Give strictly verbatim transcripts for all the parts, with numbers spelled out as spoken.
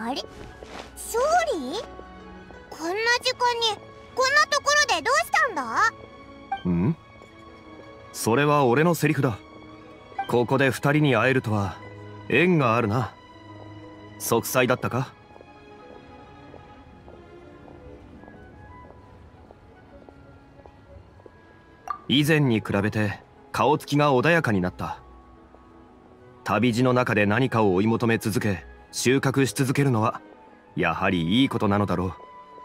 あれ、勝利？こんな時間にこんなところでどうしたんだ？ ん？それは俺のセリフだ。ここで二人に会えるとは縁があるな。息災だったか？以前に比べて顔つきが穏やかになった。旅路の中で何かを追い求め続け収穫し続けるのはやはりいいことなのだろ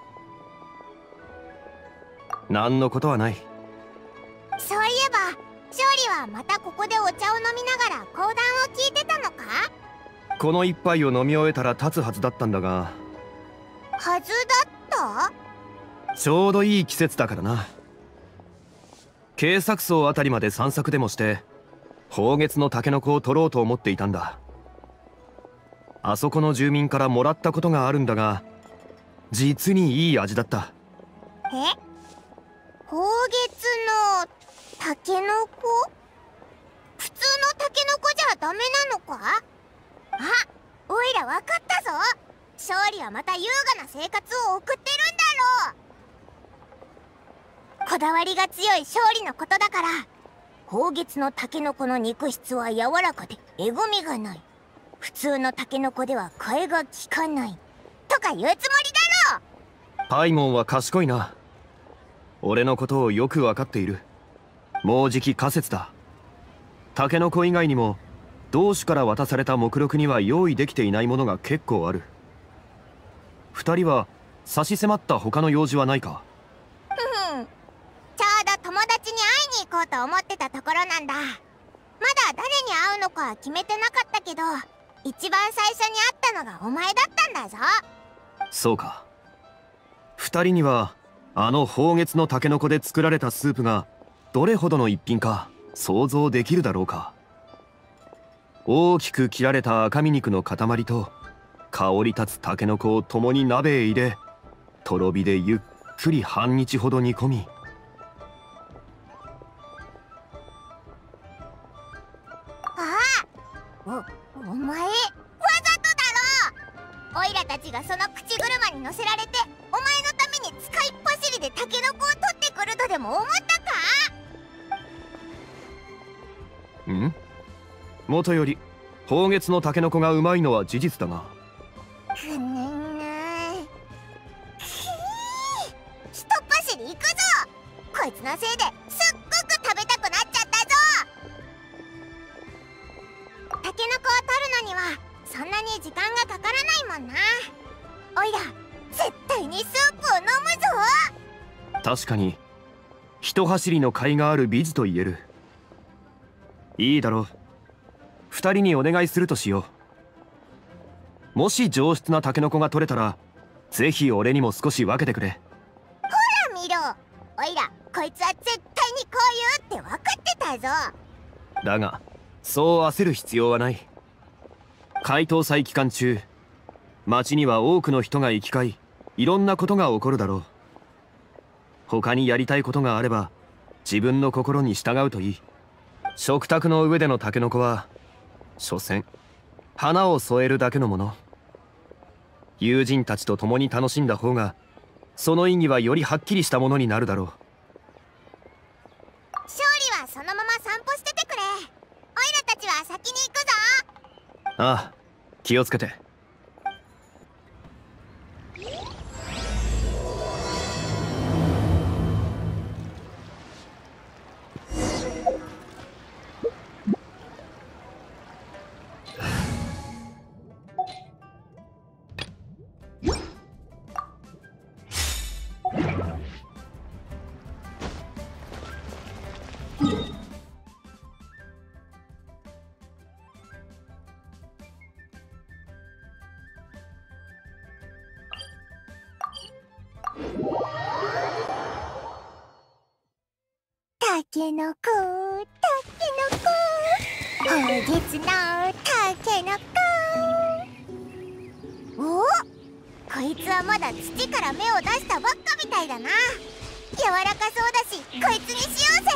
う。何のことはない。 そういえば勝利はまたここでお茶を飲みながら講談を聞いてたのか？ この一杯を飲み終えたら立つはずだったんだが。 はずだった？ ちょうどいい季節だからな。渓索層あたりまで散策でもして宝月のタケノコを取ろうと思っていたんだ。あそこの住民からもらったことがあるんだが実にいい味だった。 え？宝月のタケノコ？普通のタケノコじゃダメなのか？あ、おいらわかったぞ。勝利はまた優雅な生活を送ってるんだろう。こだわりが強い勝利のことだから、宝月のタケノコの肉質は柔らかでえぐみがない、普通のタケノコでは替えが利かないとか言うつもりだろう。 パイモンは賢いな。俺のことをよく分かっている。もうじき仮説だ。タケノコ以外にも同種から渡された目録には用意できていないものが結構ある。二人は差し迫った他の用事はないか？ ふふん、ちょうど友達に会いに行こうと思ってたところなんだ。まだ誰に会うのかは決めてなかったけど、一番最初に会ったのがお前だったんだぞ。 そうか。二人にはあの宝月のタケノコで作られたスープがどれほどの一品か想像できるだろうか。大きく切られた赤身肉の塊と香り立つタケノコを共に鍋へ入れ、とろ火でゆっくり半日ほど煮込み、 ああ、お、お前わざとだろ。おいらたちがその口車に乗せられてお前のために使いっ走りでタケノコを取ってくるとでも思ったか？ ん？もとより宝月のタケノコがうまいのは事実だが。 くぬぬー、くー、ひとっ走り行くぞ。こいつのせいですっごく食べたくなっちゃったぞ。タケノコを取るのにはそんなに時間がかからないもんな。おいら絶対にスープを飲むぞ。 確かに一走りの甲斐がある美女と言える。いいだろう。二人にお願いするとしよう。もし上質なタケノコが取れたらぜひ俺にも少し分けてくれ。 ほら見ろ、おいらこいつは絶対にこう言うって分かってたぞ。 だがそう焦る必要はない。解凍祭期間中町には多くの人が行き交い、いろんなことが起こるだろう。他にやりたいことがあれば自分の心に従うといい。食卓の上でのタケノコは所詮花を添えるだけのもの。友人たちと共に楽しんだ方がその意義はよりはっきりしたものになるだろう。 勝利はそのまま散歩しててくれ。おいらたちは先に行くぞ。 ああ、気をつけて。 タケノコ、タケノコ、宝月のタケノコ。お、こいつはまだ土から芽を出したばっかみたいだな。柔らかそうだしこいつにしようぜ。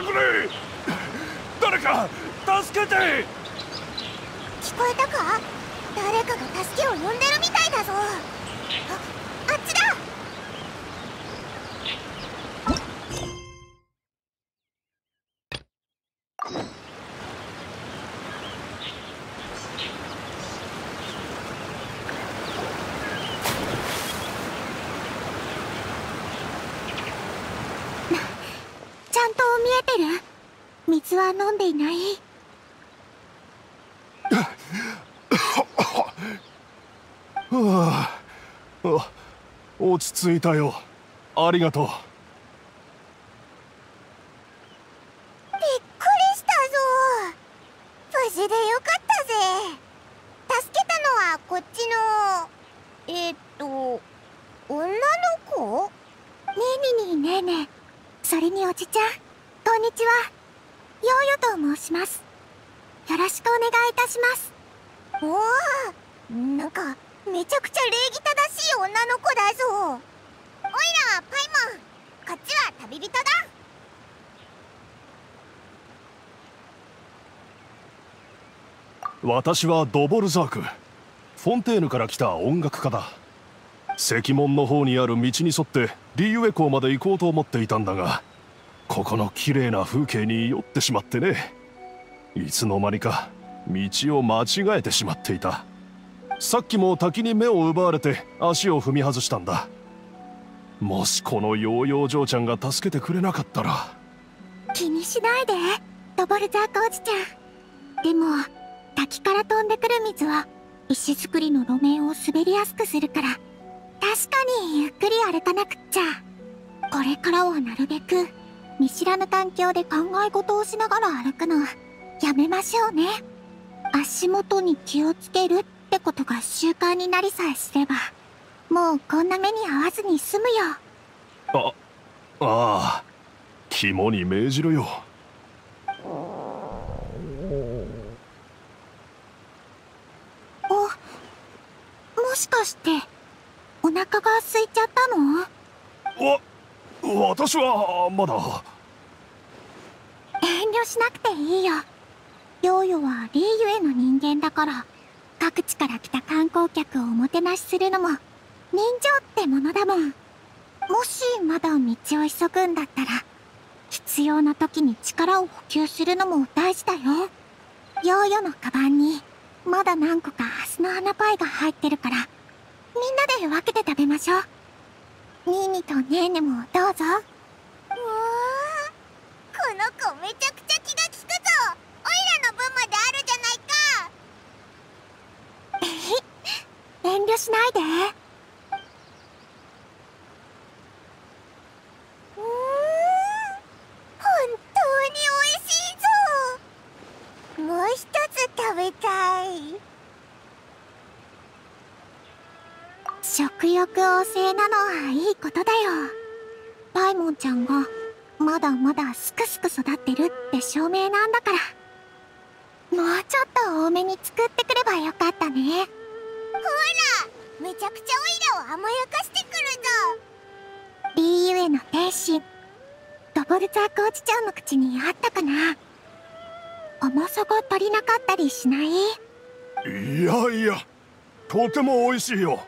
くれ。誰か助けて。 聞こえたか？誰かが助けを呼んでるみたいだぞ。あ、あっちだ。ちゃんと見えてる？水は飲んでいない？ はあ、あ、落ち着いたよ。ありがとう。 びっくりしたぞ。無事でよかったぜ。助けたのはこっちのえー、っと女の子？ねえににねえねえ、それにおじちゃん、こんにちは。ヨーヨと申します。よろしくお願いいたします。おお、なんかめちゃくちゃ礼儀正しい女の子だぞ。おいらはパイモン、こっちは旅人だ。 私はドボルザーク、フォンテーヌから来た音楽家だ。石門の方にある道に沿ってリーウェ港まで行こうと思っていたんだが、ここの綺麗な風景に酔ってしまってね。いつの間にか道を間違えてしまっていた。さっきも滝に目を奪われて足を踏み外したんだ。もしこのヨーヨー嬢ちゃんが助けてくれなかったら。 気にしないで、ドボルザークおじちゃん。でも滝から飛んでくる水は石造りの路面を滑りやすくするから、確かにゆっくり歩かなくっちゃ。これからはなるべく見知らぬ環境で考え事をしながら歩くのやめましょうね。足元に気をつけるってことが習慣になりさえすれば、もうこんな目に遭わずに済むよ。 あ、ああ、肝に銘じろよ。 お、もしかしてお腹が空いちゃったの？ わ、私はまだ。 遠慮しなくていいよ。ヨーヨはリーユへの人間だから、各地から来た観光客をおもてなしするのも人情ってものだもん。もしまだ道を急ぐんだったら、必要な時に力を補給するのも大事だよ。ヨーヨのカバンにまだ何個かハスの花パイが入ってるから、みんなで分けて食べましょう。ニーニとネーネもどうぞ。うわー、この子めちゃくちゃ気が利くぞ。オイラの分まであるじゃないか。えへ、遠慮しないで。うーん、本当に美味しいぞ。もう一つ食べたい。食欲旺盛なのはいいことだよ。パイモンちゃんがまだまだすくすく育ってるって証明なんだから。もうちょっと多めに作ってくればよかったね。ほら、めちゃくちゃオイラを甘やかしてくるぞ。リーユへの天使、ドボルザークおじちゃんの口にあったかな。甘さが足りなかったりしない？ いやいや、とても美味しいよ。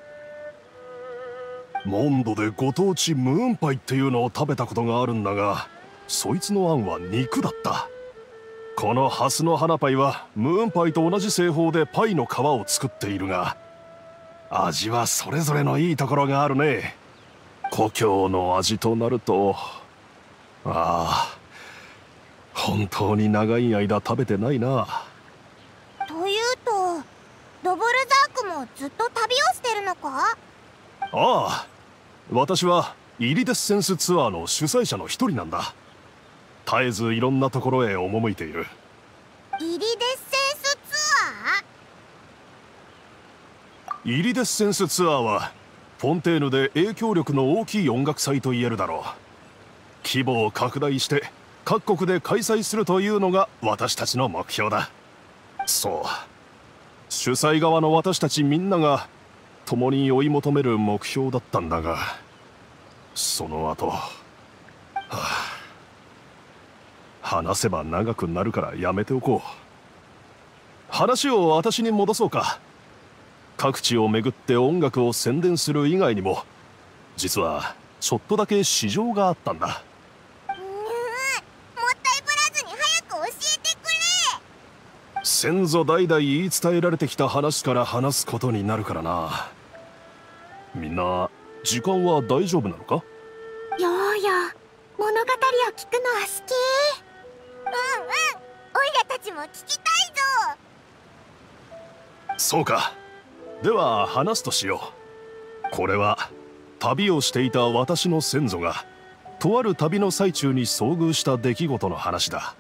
モンドでご当地ムーンパイっていうのを食べたことがあるんだが、そいつのあんは肉だった。このハスの花パイはムーンパイと同じ製法でパイの皮を作っているが、味はそれぞれのいいところがあるね。故郷の味となると、ああ、本当に長い間食べてないな。 というと、ドボルザークもずっと旅をしてるのか？ ああ、私はイリデッセンスツアーの主催者の一人なんだ。絶えずいろんなところへ赴いている。 イリデッセンスツアー？ イリデッセンスツアーはフォンテーヌで影響力の大きい音楽祭と言えるだろう。規模を拡大して各国で開催するというのが私たちの目標だ。そう、主催側の私たちみんなが共に追い求める目標だったんだが、その後、はあ、 話せば長くなるからやめておこう。話を私に戻そうか。各地を巡って音楽を宣伝する以外にも、実はちょっとだけ事情があったんだ。 うーん、もったいぶらずに早く教えてくれ。 先祖代々言い伝えられてきた話から話すことになるからな。みんな時間は大丈夫なのか？ ようよ、物語を聞くのは好き。うんうん、おいらたちも聞きたいぞ。 そうか。では話すとしよう。これは旅をしていた私の先祖がとある旅の最中に遭遇した出来事の話だ。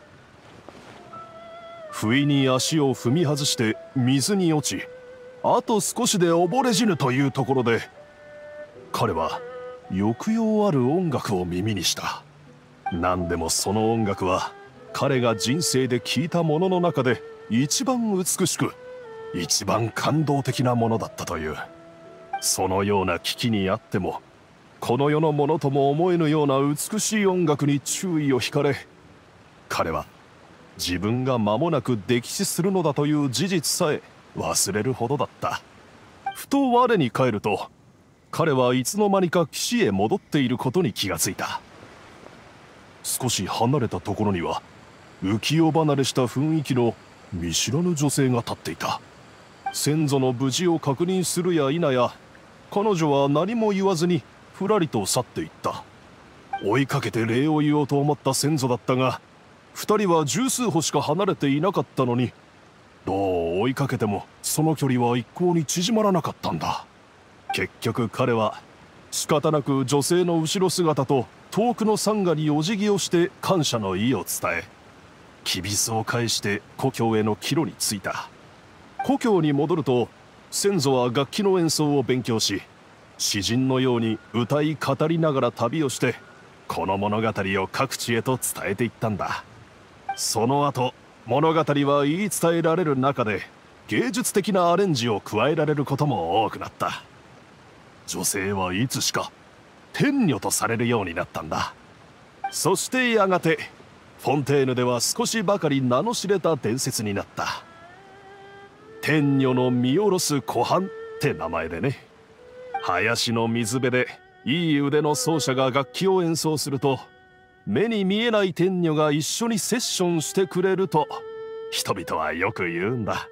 不意に足を踏み外して水に落ち、あと少しで溺れ死ぬというところで、彼は抑揚ある音楽を耳にした。何でもその音楽は彼が人生で聴いたものの中で一番美しく、一番感動的なものだったという。そのような危機にあっても、この世のものとも思えぬような美しい音楽に注意を惹かれ、彼は自分が間もなく溺死するのだという事実さえ忘れるほどだった。ふと我に返ると、彼はいつの間にか岸へ戻っていることに気がついた。少し離れたところには浮世離れした雰囲気の見知らぬ女性が立っていた。先祖の無事を確認するや否や、彼女は何も言わずにふらりと去っていった。追いかけて礼を言おうと思った先祖だったが、二人は十数歩しか離れていなかったのに、どう追いかけてもその距離は一向に縮まらなかったんだ。結局彼は仕方なく女性の後ろ姿と遠くの山河にお辞儀をして感謝の意を伝え、きびすを返して故郷への帰路に着いた。故郷に戻ると、先祖は楽器の演奏を勉強し、詩人のように歌い語りながら旅をして、この物語を各地へと伝えていったんだ。その後物語は言い伝えられる中で、芸術的なアレンジを加えられることも多くなった。女性はいつしか天女とされるようになったんだ。そしてやがてフォンテーヌでは少しばかり名の知れた伝説になった。天女の見下ろす湖畔って名前でね。林の水辺でいい腕の奏者が楽器を演奏すると、目に見えない天女が一緒にセッションしてくれると人々はよく言うんだ。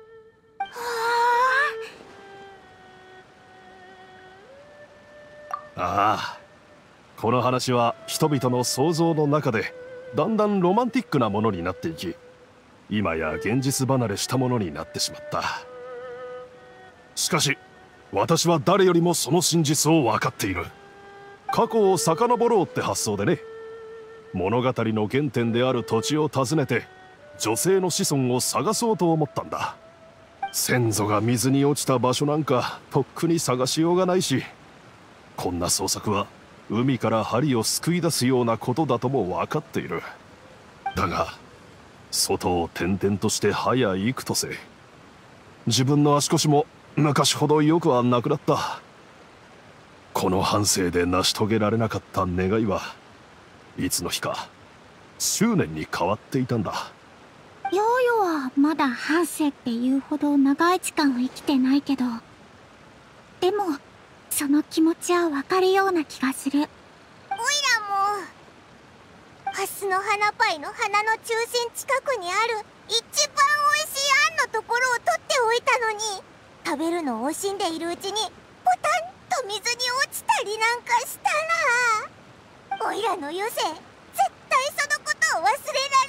ああ、この話は人々の想像の中でだんだんロマンティックなものになっていき、今や現実離れしたものになってしまった。しかし私は誰よりもその真実を分かっている。過去を遡ろうって発想でね、物語の原点である土地を訪ねて女性の子孫を探そうと思ったんだ。先祖が水に落ちた場所なんかとっくに探しようがないし、こんな捜索は海から針をすくい出すようなことだとも分かっている。だが外を転々として早幾とせ、自分の足腰も昔ほどよくはなくなった。この半生で成し遂げられなかった願いはいつの日か執念に変わっていたんだ。 ヨーヨーはまだ半生っていうほど長い時間は生きてないけど、でもその気持ちはわかるような気がする。おいらもハスの花パイの花の中心近くにある一番おいしいあんのところを取っておいたのに、食べるのを惜しんでいるうちにポタンと水に落ちたりなんかしたら、おいらの余生絶対そのことを忘れ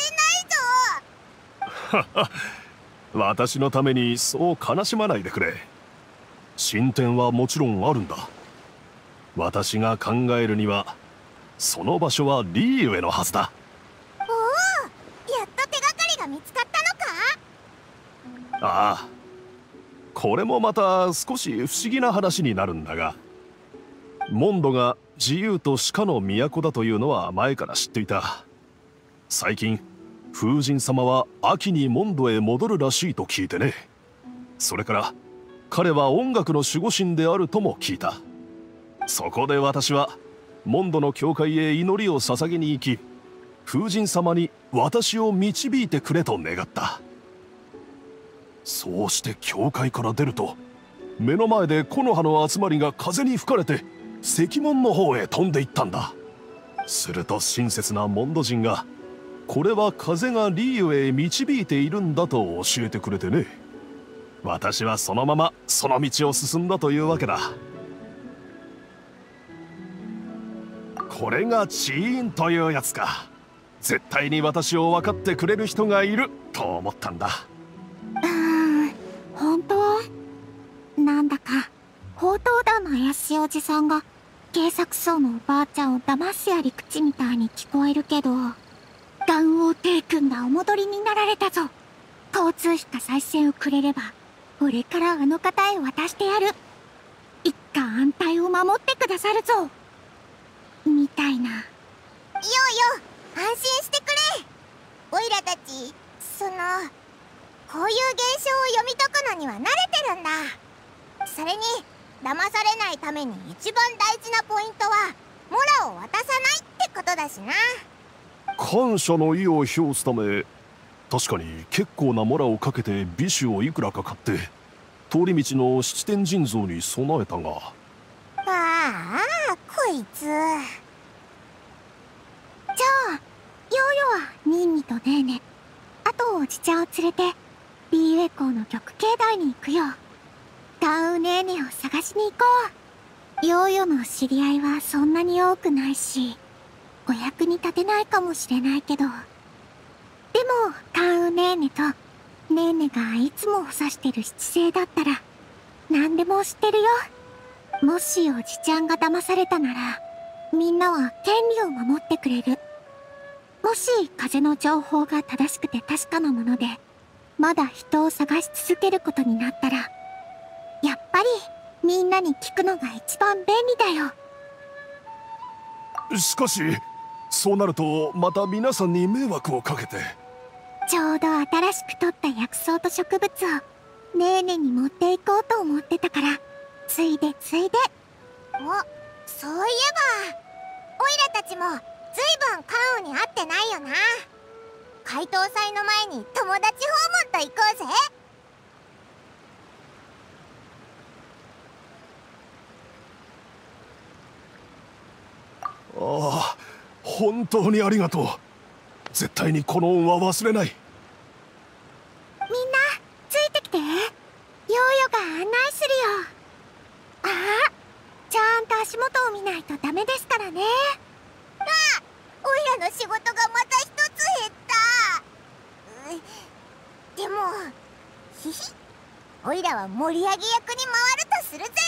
られないぞ。 私のためにそう悲しまないでくれ。進展はもちろんあるんだ。私が考えるにはその場所はリーウェのはずだ。 おお、やっと手がかりが見つかったのか？ ああ、これもまた少し不思議な話になるんだが、モンドが自由と鹿の都だというのは前から知っていた。最近風神様は秋にモンドへ戻るらしいと聞いてね。それから彼は音楽の守護神であるとも聞いた。そこで私はモンドの教会へ祈りを捧げに行き、 風神様に私を導いてくれと願った。そうして教会から出ると、目の前で木の葉の集まりが風に吹かれて石門の方へ飛んでいったんだ。すると親切なモンド人が、これは風がリーウへ導いているんだと教えてくれてね。私はそのままその道を進んだというわけだ。これがチーンというやつか。絶対に私を分かってくれる人がいると思ったんだ。 うーん、本当？なんだか宝刀団の怪しいおじさんが警察層のおばあちゃんを騙すやり口みたいに聞こえるけど、元王帝君がお戻りになられたぞ。交通費か再選をくれれば俺からあの方へ渡してやる。一家安泰を守ってくださるぞ、みたいな。ようよ、安心してくれ。オイラたち、そのこういう現象を読み解くのには慣れてるんだ。それに騙されないために一番大事なポイントはモラを渡さないってことだしな。 感謝の意を表すため、確かに結構なモラをかけて美酒をいくらか買って通り道の七天神像に備えたが。 ああ、こいつ。じゃあヨーヨはニンニとネーネ、あとおじちゃんを連れてリーウェ港の玉境内に行くよ。ダウネーネを探しに行こう。ヨーヨの知り合いはそんなに多くないし、お役に立てないかもしれないけど、でもタウネーネとネーネがいつも指してる七星だったら何でも知ってるよ。もしおじちゃんが騙されたならみんなは権利を守ってくれる。もし風の情報が正しくて確かなものでまだ人を探し続けることになったら、やっぱりみんなに聞くのが一番便利だよ。 しかしそうなるとまた皆さんに迷惑をかけて。 ちょうど新しく取った薬草と植物をネーネに持っていこうと思ってたから、ついでついで。お、そういえばオイラたちもずいぶんカンウに会ってないよな。解凍祭の前に友達訪問と行こうぜ。 ああ、本当にありがとう。絶対にこの恩は忘れない。 みんなついてきて。ヨーヨが案内するよ。ああ、ちゃんと足元を見ないとダメですからね。あ、オイラの仕事がまた一つ減った。うでもヒヒ、オイラは盛り上げ役に回るとするぜ。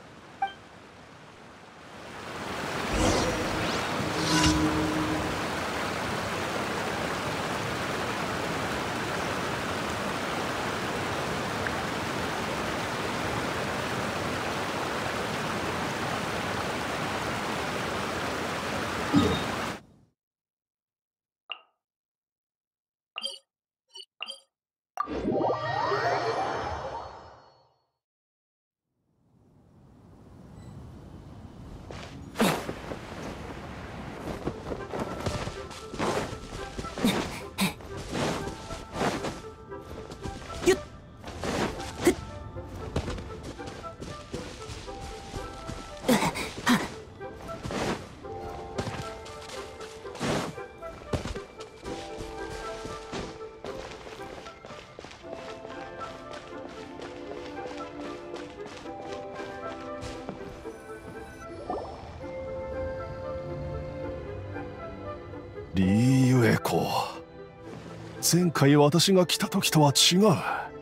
リーウェ港、前回私が来た時とは違う。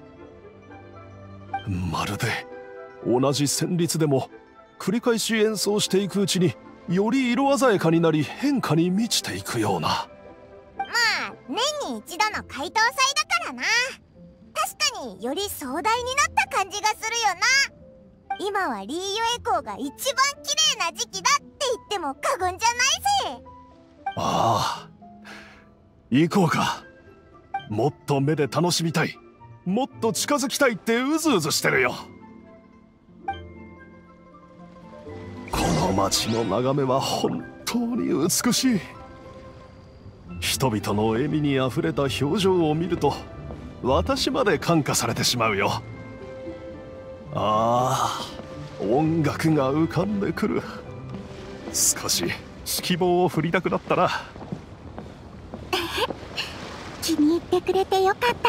まるで同じ旋律でも繰り返し演奏していくうちにより色鮮やかになり変化に満ちていくような。 まあ年に一度の解凍祭だからな。確かにより壮大になった感じがするよな。今はリーユエ港が一番綺麗な時期だって言っても過言じゃないぜ。 ああ、行こうか。もっと目で楽しみたい、もっと近づきたいってうずうずしてるよ。この街の眺めは本当に美しい。 人々の笑みにあふれた表情を見ると私まで感化されてしまうよ。ああ、音楽が浮かんでくる。少し指揮棒を振りたくなったな。 気に入ってくれてよかった。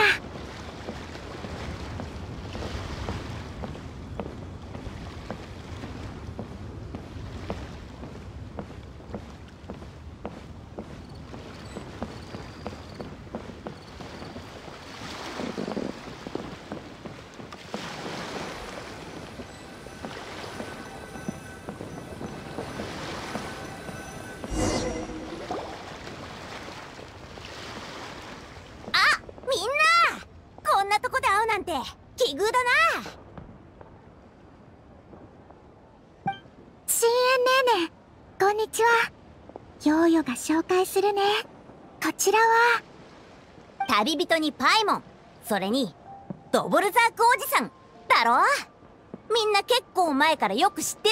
奇遇だな。 深淵ねーねー、こんにちは。ヨーヨが紹介するね。こちらは旅人にパイモン、それにドボルザークおじさんだろ。みんな結構前からよく知ってる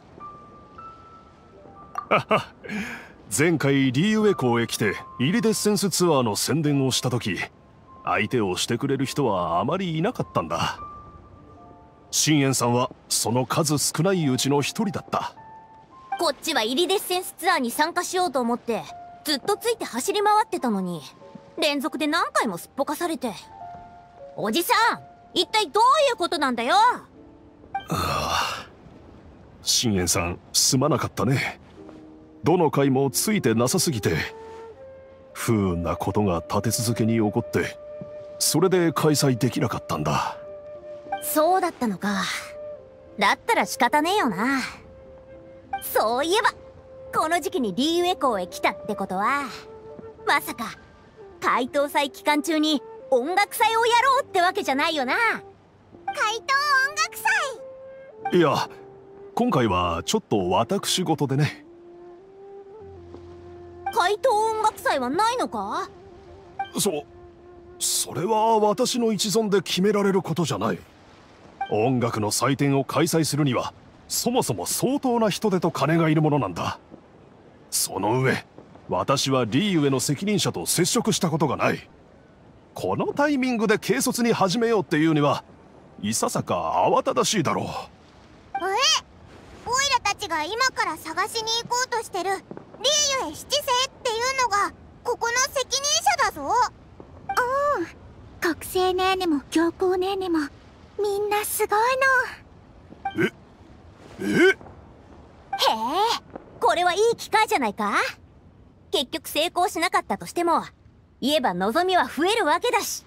よ。前回リーウェ港へ来てイリデッセンスツアーの宣伝をした時、相手をしてくれる人はあまりいなかったんだ。深淵さんはその数少ないうちの一人だった。 こっちはイリデッセンスツアーに参加しようと思ってずっとついて走り回ってたのに、連続で何回もすっぽかされて。おじさん、一体どういうことなんだよ。ああ、深淵さんすまなかったね。どの回もついてなさすぎて不運なことが立て続けに起こって、それで開催できなかったんだ。 そうだったのか。だったら仕方ねえよな。そういえばこの時期にリーウェ港へ来たってことは、まさか解凍祭期間中に音楽祭をやろうってわけじゃないよな。 怪盗音楽祭。 いや、今回はちょっと私事でね。 怪盗音楽祭はないのか？ そそれは私の一存で決められることじゃない。音楽の祭典を開催するにはそもそも相当な人手と金がいるものなんだ。その上私はリーウェの責任者と接触したことがない。このタイミングで軽率に始めようっていうにはいささか慌ただしいだろう。え？ オイラたちが今から探しに行こうとしてるリーユエ七世っていうのがここの責任者だぞ。うん、国政ねーねも教皇ねーねもみんなすごいの。ええへえ、これはいい機会じゃないか。結局成功しなかったとしても言えば望みは増えるわけだし。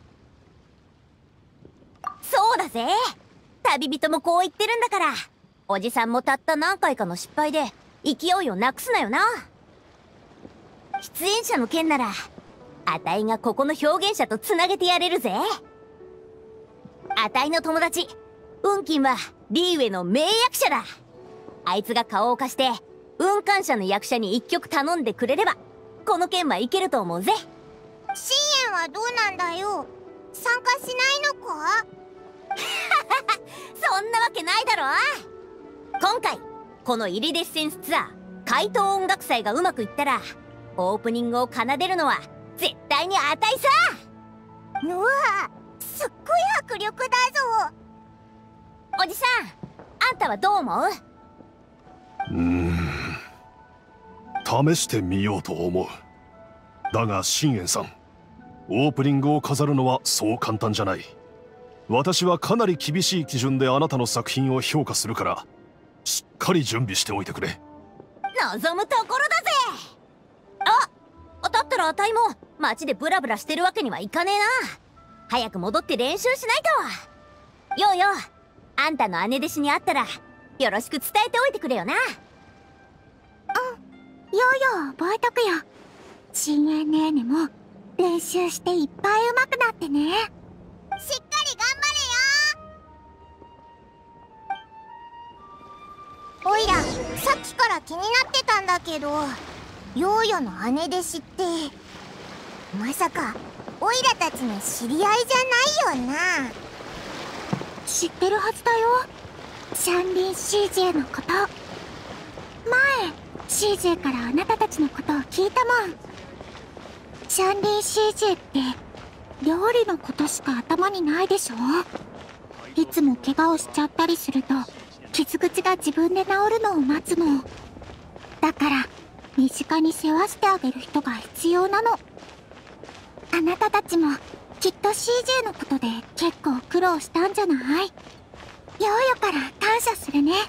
そうだぜ、旅人もこう言ってるんだから、おじさんもたった何回かの失敗で勢いをなくすなよな。出演者の件ならあたいがここの表現者とつなげてやれるぜ。あたいの友達運金はリーウェの名役者だ。あいつが顔を貸して運感者の役者に一曲頼んでくれればこの件はいけると思うぜ。 深淵はどうなんだよ、参加しないのか？ そんなわけないだろ。今回このイリデッセンスツアー怪盗音楽祭がうまくいったらオープニングを奏でるのは絶対にあたいさ。 うわ、すっごい迫力だぞ。 おじさん、あんたはどう思う？ うーん、試してみようと思う。だが深淵さん、オープニングを飾るのはそう簡単じゃない。私はかなり厳しい基準であなたの作品を評価するから、しっかり準備しておいてくれ。 望むところだぜ。あ、だったらあたいも街でブラブラしてるわけにはいかねえな。早く戻って練習しないと。ようよ、あんたの姉弟子に会ったらよろしく伝えておいてくれよな。うん、 ようよ覚えとくよ。深淵ねーねも練習していっぱい上手くなってね。しっかり頑張れよ。おいらさっきから気になってたんだけど、ヨーヨの姉弟子ってまさかオイラたちの知り合いじゃないよな？知ってるはずだよ、シャンリン シージェー のこと。前 シージェー からあなたたちのことを聞いたもん。 シャンリン シージェー って料理のことしか頭にないでしょ。いつも怪我をしちゃったりすると傷口が自分で治るのを待つの。だから身近に世話してあげる人が必要なの。あなたたちもきっと シージェー のことで結構苦労したんじゃない？ヨーヨから感謝するね。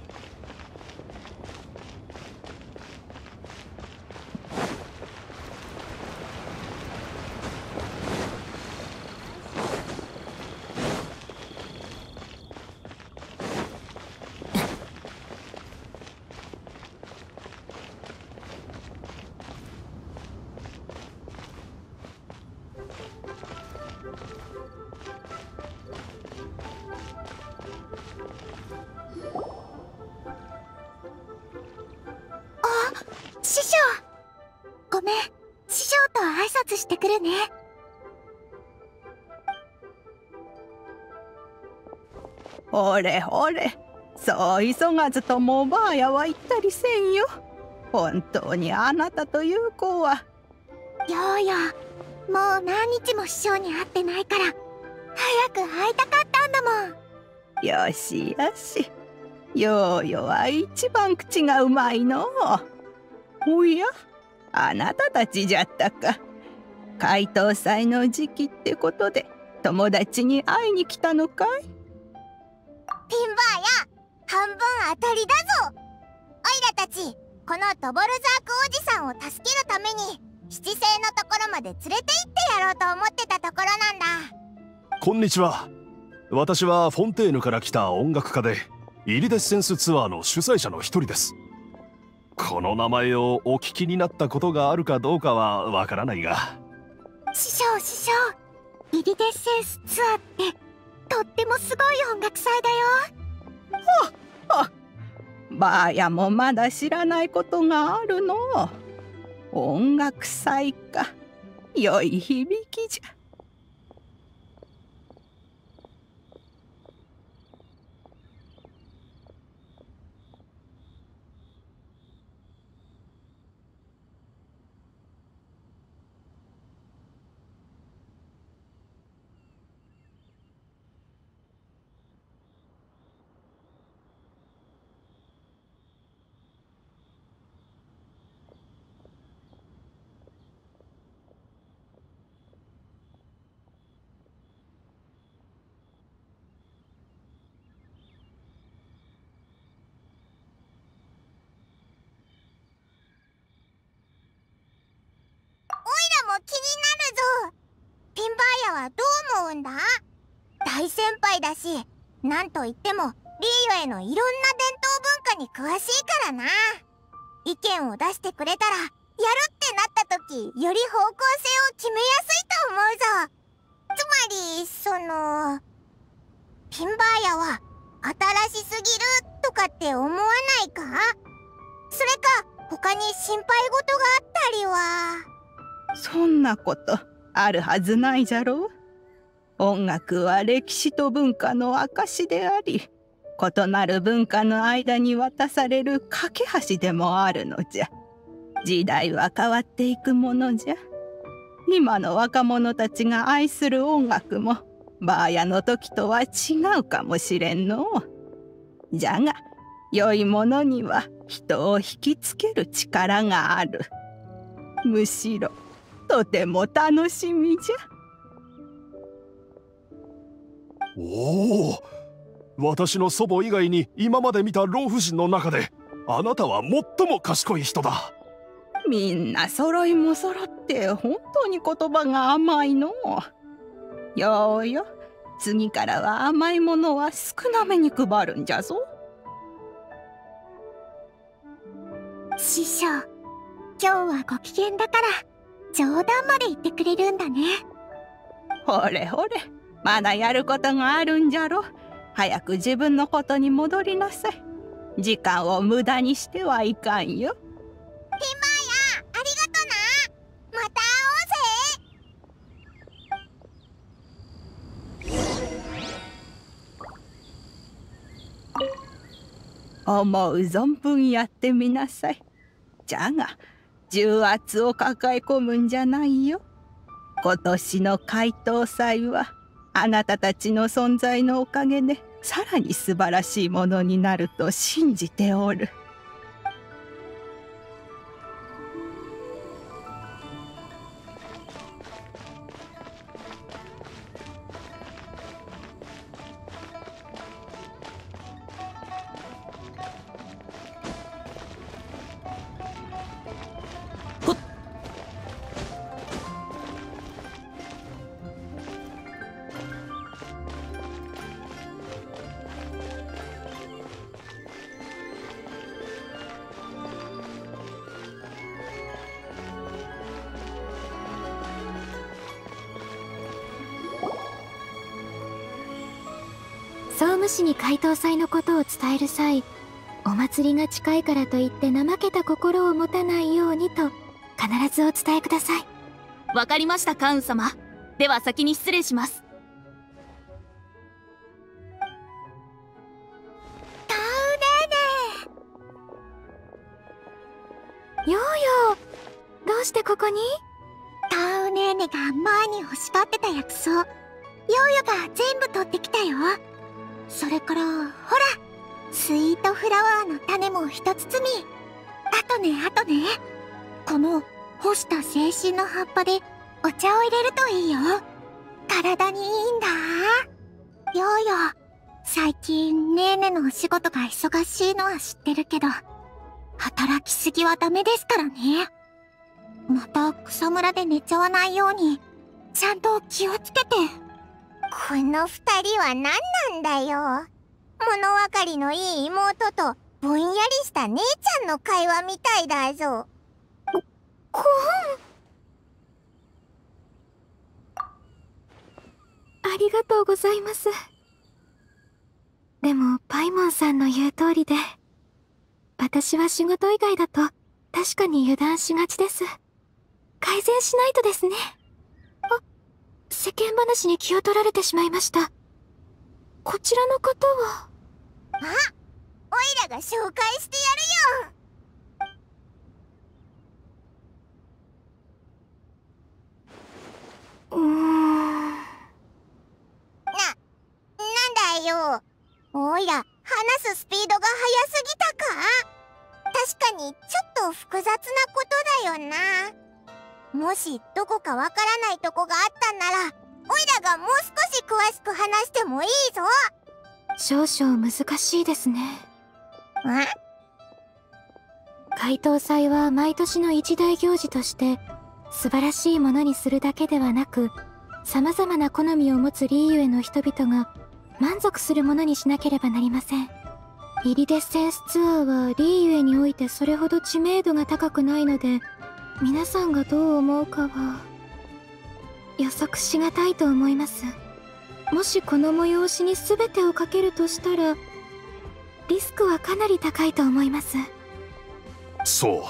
師匠、ごめん、師匠と挨拶してくるね。 ほれほれ、そう急がずともおばあやは言ったりせんよ。本当にあなたという子は。 ヨーヨー、もう何日も師匠に会ってないから早く会いたかったんだもん。 よしよし、ヨーヨは一番口がうまいのう。おや、あなたたちじゃったか。解凍祭の時期ってことで友達に会いに来たのかい？ ピンバーや半分当たりだぞ。おいらたちこのドボルザークおじさんを助けるために七星のところまで連れて行ってやろうと思ってたところなんだ。 こんにちは。私はフォンテーヌから来た音楽家でイリデッセンスツアーの主催者の一人です。この名前をお聞きになったことがあるかどうかはわからないが。 師匠師匠、イリデッセンスツアーってとってもすごい音楽祭だよ。 はっ、ばあやもまだ知らないことがあるの。音楽祭か、良い響きじゃ。 気になるぞ。ピンバーヤはどう思うんだ？大先輩だし、なんといってもリーヨへのいろんな伝統文化に詳しいからな。意見を出してくれたらやるってなった時より方向性を決めやすいと思うぞ。つまりそのピンバーヤは新しすぎるとかって思わないか？それか他に心配事があったりは。 そんなことあるはずないじゃろう。音楽は歴史と文化の証であり、異なる文化の間に渡される架け橋でもあるのじゃ。時代は変わっていくものじゃ。今の若者たちが愛する音楽もバーヤの時とは違うかもしれんの。じゃが良いものには人を引きつける力がある。むしろとても楽しみじゃ。 おお、私の祖母以外に今まで見た老婦人の中であなたは最も賢い人だ。 みんな揃いも揃って本当に言葉が甘いの。ようよ、次からは甘いものは少なめに配るんじゃぞ。 師匠、今日はご機嫌だから冗談まで言ってくれるんだね。 ほれほれ、まだやることがあるんじゃろ。早く自分のことに戻りなさい。時間を無駄にしてはいかんよ。 ピンバーヤ、ありがとな。また会おうぜ。 思う存分やってみなさい。じゃが重圧を抱え込むんじゃないよ。今年の解答祭はあなたたちの存在のおかげでさらに素晴らしいものになると信じておる。 総務士に解答祭のことを伝える際、お祭りが近いからといって怠けた心を持たないようにと必ずお伝えください。 わかりました、カウン様。では先に失礼します。 タウネーネヨーヨー、どうしてここに？ タウネーネが前に欲しがってた薬草、ヨーヨが全部取ってきたよ。それからほら、スイートフラワーの種も一包み。あとねあとね、この干した精神の葉っぱでお茶を入れるといいよ。体にいいんだ。ヨーヨー、最近ネーネのお仕事が忙しいのは知ってるけど、働きすぎはダメですからね。また草むらで寝ちゃわないようにちゃんと気をつけて。この二人は何なんだよ。物分かりのいい妹とぼんやりした姉ちゃんの会話みたいだぞ。こありがとうございます。でもパイモンさんの言う通りで、私は仕事以外だと確かに油断しがちです。改善しないとですね。あ、世間話に気を取られてしまいました。こちらの方は？ あ、おいらが紹介してやるよ。 うーん。 な、なんだよ。おいら、話すスピードが速すぎたか？確かにちょっと複雑なことだよな。もしどこかわからないとこがあったんなら、おいらがもう少し詳しく話してもいいぞ。 少々難しいですね。 ん？ 解答祭は毎年の一大行事として素晴らしいものにするだけではなく、様々な好みを持つリーユへの人々が満足するものにしなければなりません。イリデッセンスツアーはリーユエにおいてそれほど知名度が高くないので、皆さんがどう思うかは予測しがたいと思います。もしこの催しに全てをかけるとしたら、リスクはかなり高いと思います。 そう、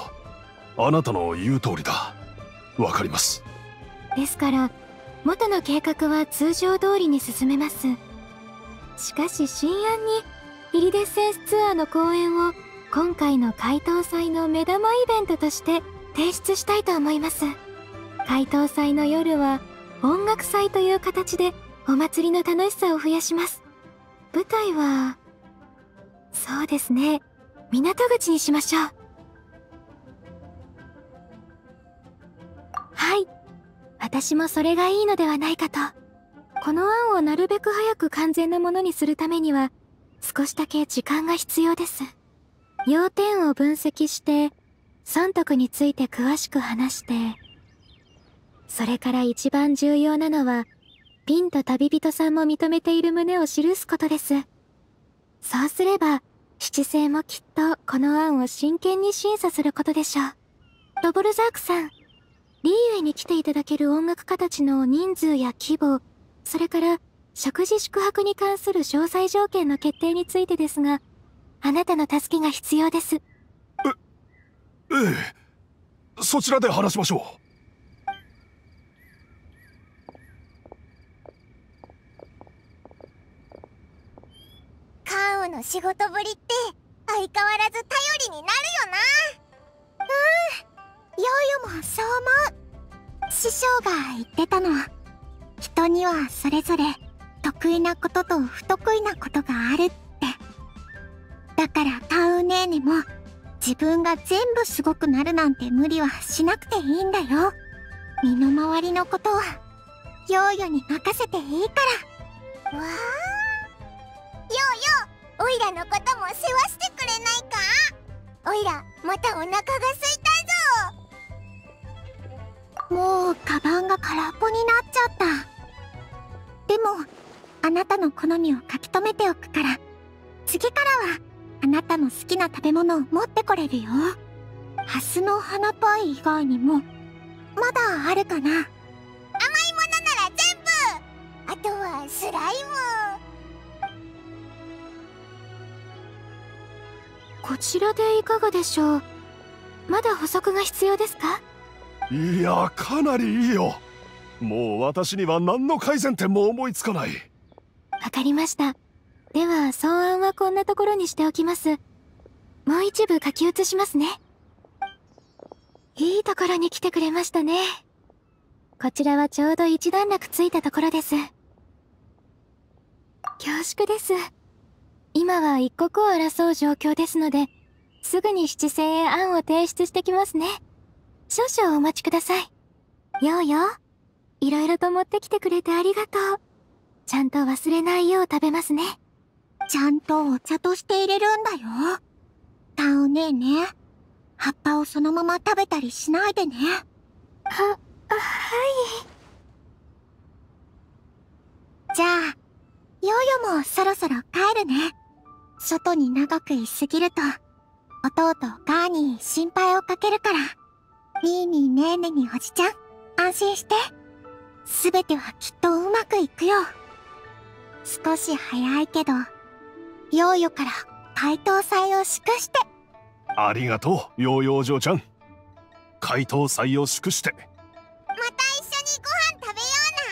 あなたの言う通りだ。わかります。 ですから元の計画は通常通りに進めます。しかし新案にイリデッセンスツアーの公演を今回の解答祭の目玉イベントとして提出したいと思います。解答祭の夜は音楽祭という形でお祭りの楽しさを増やします。舞台はそうですね、港口にしましょう。はい、私もそれがいいのではないかと。この案をなるべく早く完全なものにするためには少しだけ時間が必要です。要点を分析して損得について詳しく話して、それから一番重要なのはピンと旅人さんも認めている旨を記すことです。そうすれば七星もきっとこの案を真剣に審査することでしょう。ドボルザークさん、リーユエに来ていただける音楽家たちの人数や規模、それから食事宿泊に関する詳細条件の決定についてですが、あなたの助けが必要です。え、 ええ、そちらで話しましょう。 カウの仕事ぶりって相変わらず頼りになるよな。うん、 ヨーヨもそう思う。師匠が言ってたの、人にはそれぞれ得意なことと不得意なことがあるって。だからタウネーネも自分が全部すごくなるなんて無理はしなくていいんだよ。身の回りのことはヨーヨに任せていいから。わあ、ヨーヨー、オイラのことも世話してくれないか？オイラまたお腹が空いたぞ。もうカバンが空っぽになっちゃった。でもあなたの好みを書き留めておくから、次からはあなたの好きな食べ物を持ってこれるよ。ハスの花パイ以外にもまだあるかな。甘いものなら全部。あとはスライム。 こちらでいかがでしょう。まだ補足が必要ですか？ いや、かなりいいよ。もう私には何の改善点も思いつかない。 わかりました。では草案はこんなところにしておきます。もう一部書き写しますね。いいところに来てくれましたね。こちらはちょうど一段落ついたところです。恐縮です。今は一刻を争う状況ですので、すぐに七星へ案を提出してきますね。少々お待ちください。ヨーヨー、いろいろと持ってきてくれてありがとう。ちゃんと忘れないよう食べますね。 ちゃんとお茶として入れるんだよ。タウネーネ、葉っぱをそのまま食べたりしないでね。 は、あ、はい。 じゃあ、ヨーヨもそろそろ帰るね。外に長く居すぎると、弟お母に心配をかけるから。ニーニーネーネにおじちゃん、安心して。すべてはきっとうまくいくよ。少し早いけど、ヨーヨから解凍祭を祝して。 ありがとう、ヨーヨー嬢ちゃん。解凍祭を祝して。 また一緒にご飯食べよ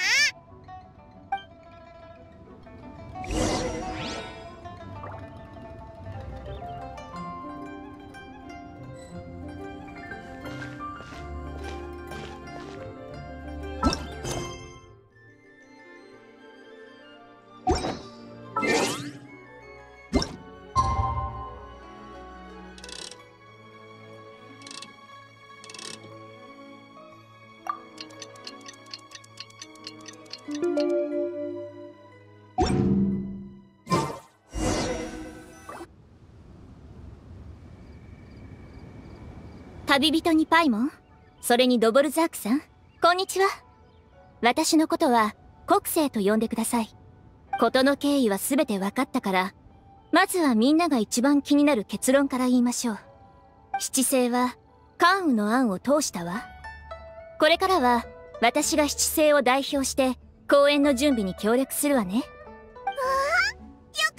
旅人にパイモン、それにドボルザークさん、こんにちは。私のことは国政と呼んでください。事の経緯は全て分かったから、まずはみんなが一番気になる結論から言いましょう。七星は関羽の案を通したわ。これからは私が七星を代表して公演の準備に協力するわね。 うわあ、よか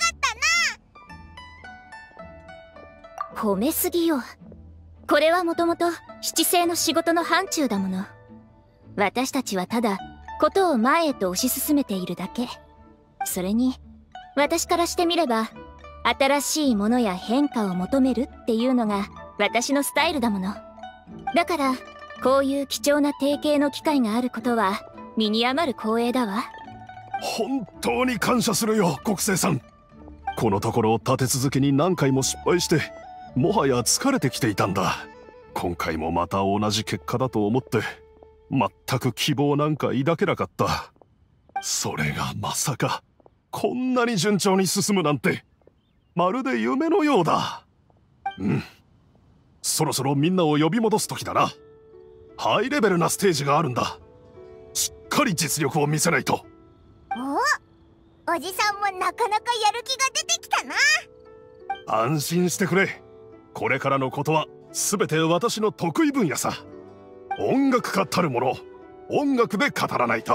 ったな。 褒めすぎよ。これはもともと七星の仕事の範疇だもの。私たちはただことを前へと推し進めているだけ。それに私からしてみれば、新しいものや変化を求めるっていうのが私のスタイルだもの。だからこういう貴重な提携の機会があることは身に余る光栄だわ。 本当に感謝するよ、国政さん。このところ立て続けに何回も失敗してもはや疲れてきていたんだ。今回もまた同じ結果だと思って全く希望なんか抱けなかった。それがまさかこんなに順調に進むなんて、まるで夢のようだ。うん、そろそろみんなを呼び戻す時だな。ハイレベルなステージがあるんだ。しっかり実力を見せないと。 お、おじさんもなかなかやる気が出てきたな。 安心してくれ。これからのことは全て私の得意分野さ。音楽家たるもの、音楽で語らないと。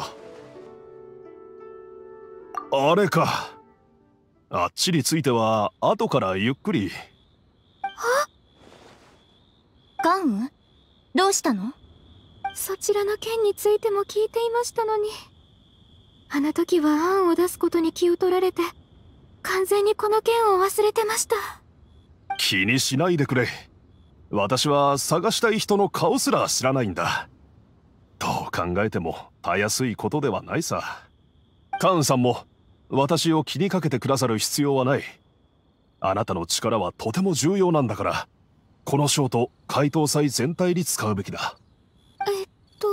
あれか、あっちについては後からゆっくり。 は？関羽？どうしたの？ そちらの件についても聞いていましたのに、あの時は案を出すことに気を取られて完全にこの件を忘れてました。 気にしないでくれ。 私は探したい人の顔すら知らないんだ。どう考えてもたやすいことではないさ。カーンさんも私を気にかけてくださる必要はない。あなたの力はとても重要なんだから、この賞と怪盗祭全体に使うべきだ。 えっと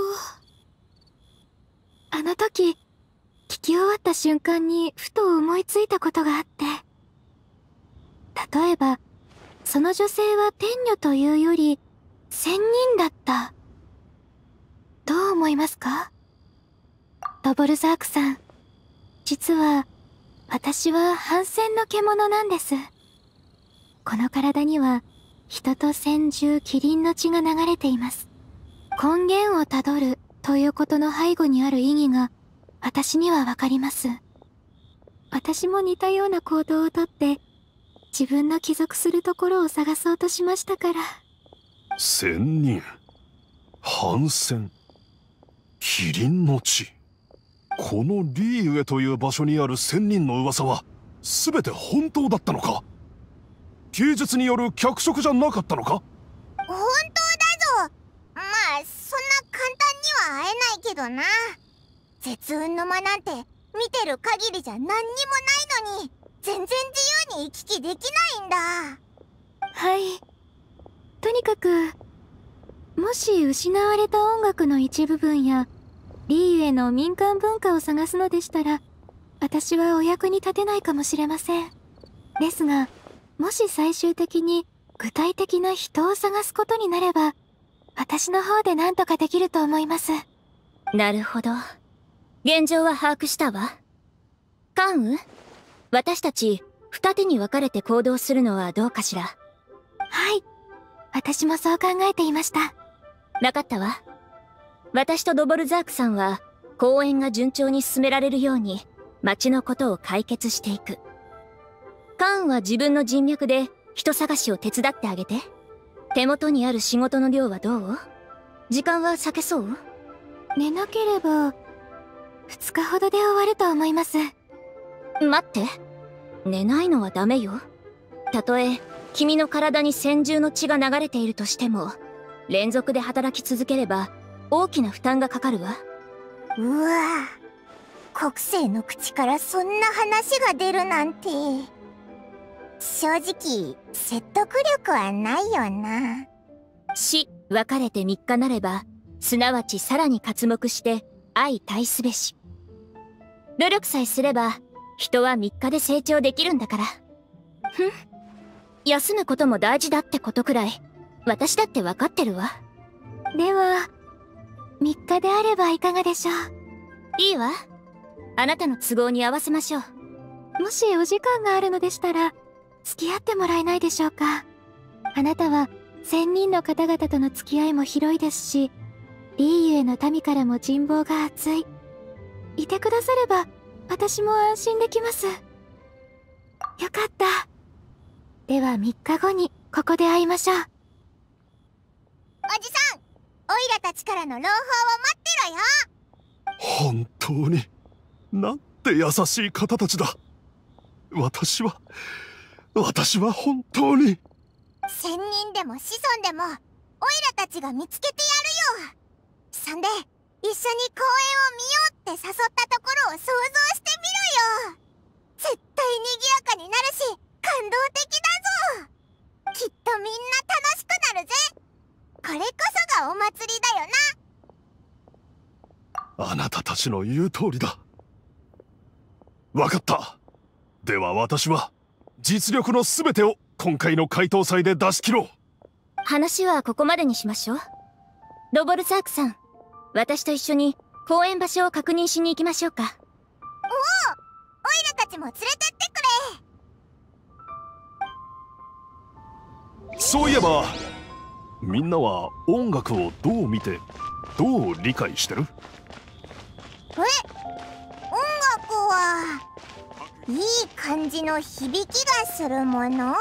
あの時聞き終わった瞬間にふと思いついたことがあって、例えばその女性は天女というより仙人だった。どう思いますか？ドボルザークさん、実は私は反戦の獣なんです。この体には人と先獣キリンの血が流れています。根源をたどるということの背後にある意義が私にはわかります。私も似たような行動をとって自分の帰属するところを探そうとしましたから。 仙人、反戦、キリンの血。このリーウェという場所にある仙人の噂は全て本当だったのか？芸術による脚色じゃなかったのか？ 本当だぞ。まあそんな簡単には会えないけどな。絶雲の間なんて見てる限りじゃ何にもないのに、全然自由に行き来できないんだ。 はい。とにかくもし失われた音楽の一部分やリーウェの民間文化を探すのでしたら、私はお役に立てないかもしれません。ですが、もし最終的に具体的な人を探すことになれば、私の方で何とかできると思います。 なるほど。現状は把握したわ。関羽、私たち二手に分かれて行動するのはどうかしら。 はい。私もそう考えていました。 わかったわ。私とドボルザークさんは公演が順調に進められるように町のことを解決していく。カーンは自分の人脈で人探しを手伝ってあげて。手元にある仕事の量はどう？時間は割けそう？ 寝なければ二日ほどで終わると思います。 待って、寝ないのはダメよ。たとえ君の体に先獣の血が流れているとしても、連続で働き続ければ大きな負担がかかるわ。 うわぁ、国政の口からそんな話が出るなんて。正直説得力はないよな。 死別れてみっかなれば、すなわちさらに刮目して相対すべし。努力さえすれば人はみっかで成長できるんだから。ふん、休むことも大事だってことくらい私だって分かってるわ。 ではみっかであればいかがでしょう？ いいわ。あなたの都合に合わせましょう。 もしお時間があるのでしたら付き合ってもらえないでしょうか？あなたは仙人の方々との付き合いも広いですし、リーユへの民からも人望が厚い。いてくだされば私も安心できます。よかった。ではみっかごにここで会いましょう。 おじさん、オイラたちからの朗報を待ってろよ。 本当になんて優しい方たちだ。私は私は本当に仙人でも子孫でもオイラたちが見つけてやるよ。そんで一緒に公園を見ようって誘ったところを想像してみろよ。絶対賑やかになるし感動的だぞ。きっとみんな楽しくなるぜ。これこそがお祭りだよな。あなたたちの言う通りだ。わかった。では私は実力の全てを今回の怪盗祭で出し切ろう。 話はここまでにしましょう。ドボルザークさん、私と一緒に公演場所を確認しに行きましょうか。おお、 オイラたちも連れてってくれ。そういえばみんなは音楽をどう見てどう理解してる？ え、音楽はいい感じの響きがするもの？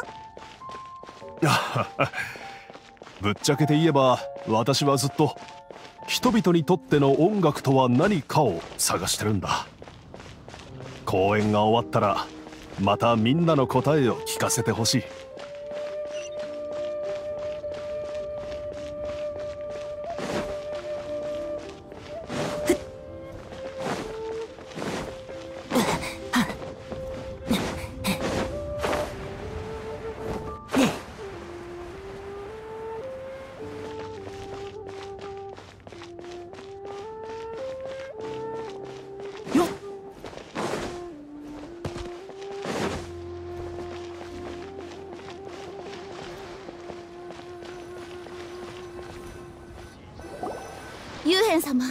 ぶっちゃけて言えば私はずっと人々にとっての音楽とは何かを探してるんだ。公演が終わったらまたみんなの答えを聞かせてほしい。 天様。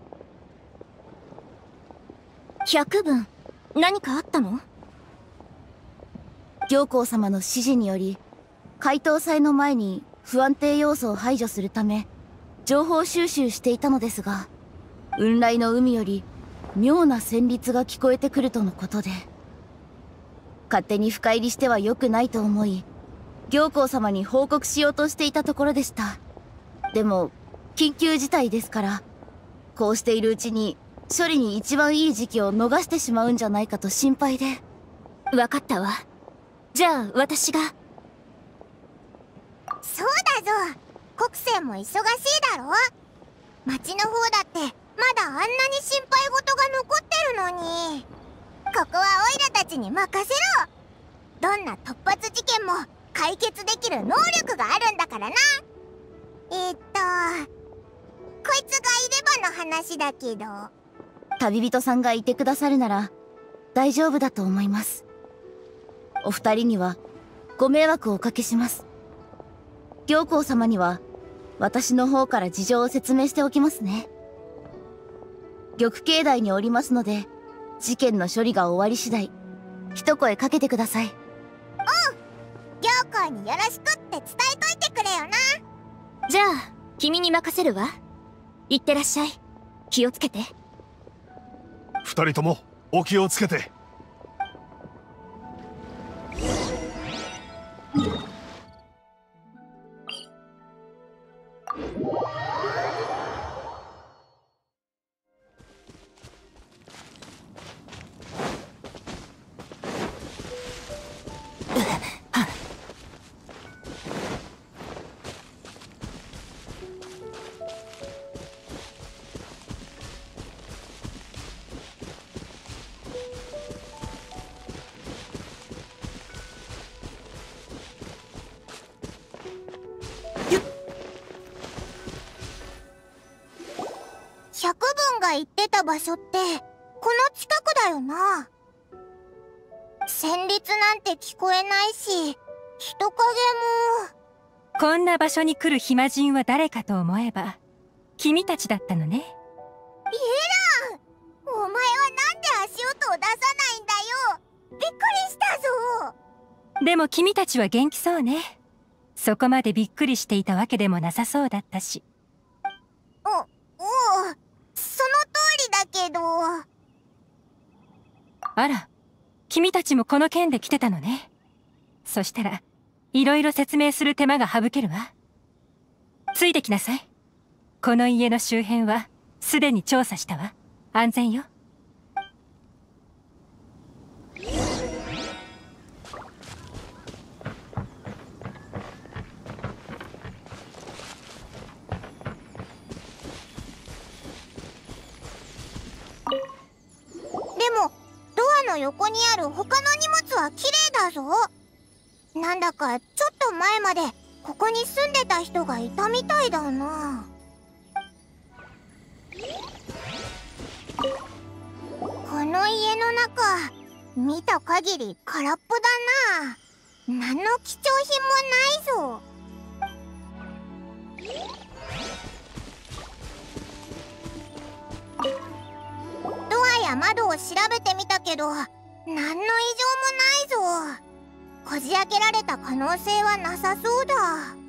百分、何かあったの？ 行幸様の指示により、解凍祭の前に不安定要素を排除するため情報収集していたのですが、雲来の海より妙な旋律が聞こえてくるとのことで、勝手に深入りしては良くないと思い、行幸様に報告しようとしていたところでした。でも緊急事態ですから、こうしているうちに処理に一番いい時期を逃してしまうんじゃないかと心配で。 わかったわ。じゃあ私が。 そうだぞ。国政も忙しいだろ。町の方だってまだあんなに心配事が残ってるのに。ここはオイラたちに任せろ。どんな突発事件も解決できる能力があるんだからな。えー、っとこいつがいればの話だけど。 旅人さんがいてくださるなら大丈夫だと思います。お二人にはご迷惑をおかけします。行幸様には私の方から事情を説明しておきますね。玉境内におりますので、事件の処理が終わり次第一声かけてください。 おう、行幸によろしくって伝えといてくれよな。 じゃあ君に任せるわ。いってらっしゃい。気をつけて。 二人ともお気をつけて。 百分が言ってた場所ってこの近くだよな。旋律なんて聞こえないし、人影も。 こんな場所に来る暇人は誰かと思えば君たちだったのね。 イエラン、お前はなんで足音を出さないんだよ。びっくりしたぞ。 でも君たちは元気そうね。そこまでびっくりしていたわけでもなさそうだったし。 お、おう、その通りだけど。 あら、君たちもこの件で来てたのね。そしたらいろいろ説明する手間が省けるわ。ついてきなさい。この家の周辺はすでに調査したわ。安全よ。 でもドアの横にある他の荷物は綺麗だぞ。なんだかちょっと前までここに住んでた人がいたみたいだな。この家の中見た限り空っぽだな。何の貴重品もないぞ。ドアや窓を調べてみたけど何の異常もないぞ。こじ開けられた可能性はなさそうだ。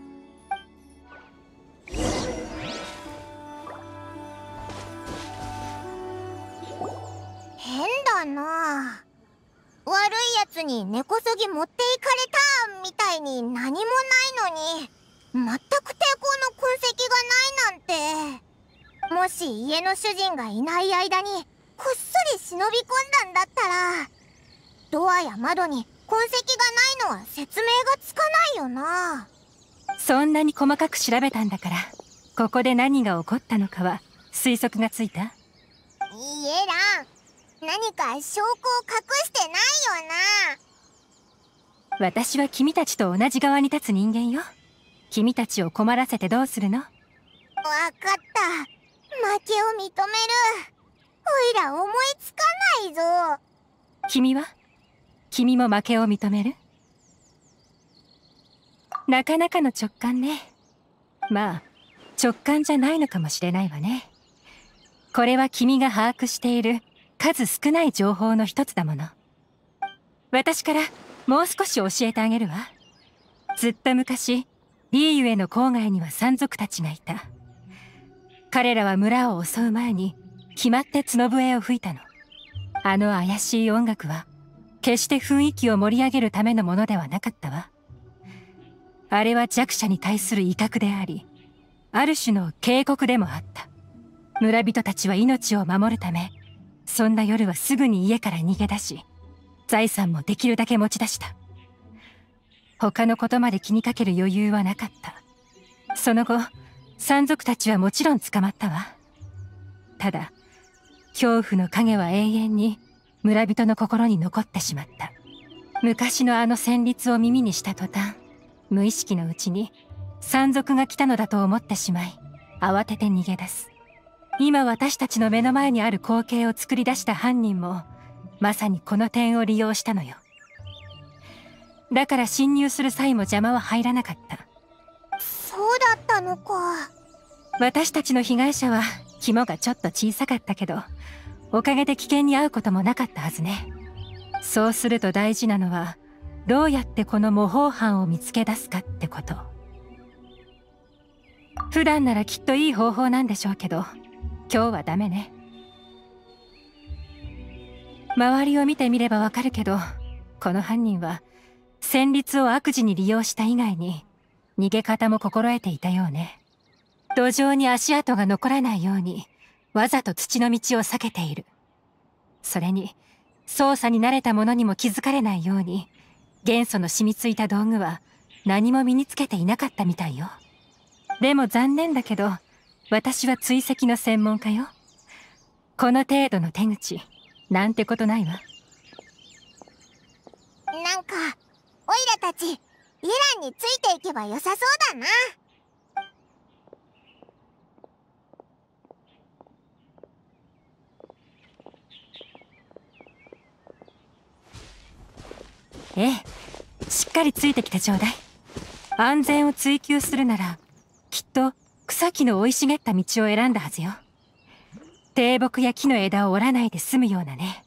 変だな。悪いやつに根こそぎ持っていかれたみたいに何もないのに全く抵抗の痕跡がないなんて。もし家の主人がいない間にこっそり忍び込んだんだったら、ドアや窓に痕跡がないのは説明がつかないよな。 そんなに細かく調べたんだから、ここで何が起こったのかは推測がついた？ いいえらん、何か証拠を隠してないよな。 私は君たちと同じ側に立つ人間よ。君たちを困らせてどうするの？ わかった。負けを認める。おいら思いつかないぞ。 君は？君も負けを認める？なかなかの直感ね。まあ直感じゃないのかもしれないわね。 これは君が把握している数少ない情報の一つだもの。私からもう少し教えてあげるわ。ずっと昔、リーユへの郊外には山賊たちがいた。彼らは村を襲う前に決まって角笛を吹いたの。あの怪しい音楽は決して雰囲気を盛り上げるためのものではなかったわ。あれは弱者に対する威嚇であり、ある種の警告でもあった。村人たちは命を守るため、そんな夜はすぐに家から逃げ出し、財産もできるだけ持ち出した。他のことまで気にかける余裕はなかった。その後、山賊たちはもちろん捕まったわ。ただ、恐怖の影は永遠に村人の心に残ってしまった。昔のあの旋律を耳にした途端、無意識のうちに山賊が来たのだと思ってしまい、慌てて逃げ出す。今私たちの目の前にある光景を作り出した犯人も、まさにこの点を利用したのよ。だから侵入する際も邪魔は入らなかった。 そうだったのか。 私たちの被害者は肝がちょっと小さかったけど、おかげで危険に遭うこともなかったはずね。そうすると大事なのは、どうやってこの模倣犯を見つけ出すかってこと。普段ならきっといい方法なんでしょうけど、今日はダメね。周りを見てみればわかるけど、この犯人は旋律を悪事に利用した以外に逃げ方も心得ていたようね。土壌に足跡が残らないようにわざと土の道を避けている。それに操作に慣れた者にも気づかれないように元素の染みついた道具は何も身につけていなかったみたいよ。でも残念だけど、私は追跡の専門家よ。この程度の手口なんてことないわ。 なんかオイラたちイエランについていけば良さそうだな。 ええ、しっかりついてきてちょうだい。安全を追求するならきっと草木の生い茂った道を選んだはずよ。低木や木の枝を折らないで済むようなね。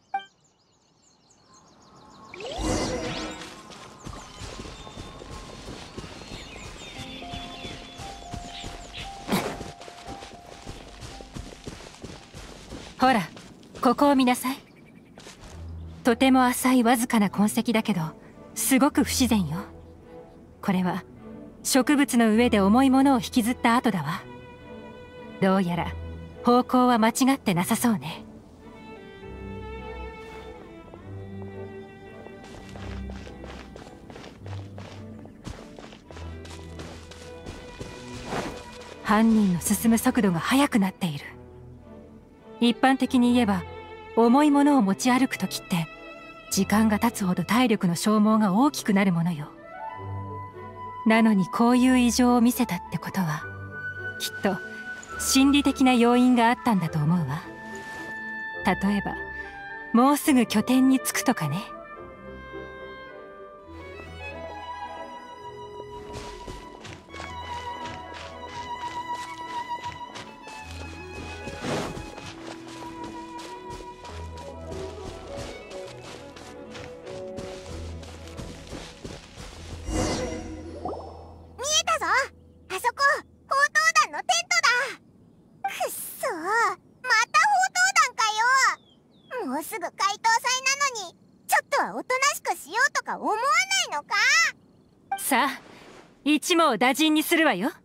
ほら、ここを見なさい。とても浅いわずかな痕跡だけど、すごく不自然よ。これは植物の上で重いものを引きずった跡だわ。どうやら方向は間違ってなさそうね。犯人の進む速度が速くなっている。一般的に言えば重いものを持ち歩く時って時間が経つほど体力の消耗が大きくなるものよ。なのにこういう異常を見せたってことはきっと心理的な要因があったんだと思うわ。例えばもうすぐ拠点に着くとかね。さあ、一網打尽にするわよ。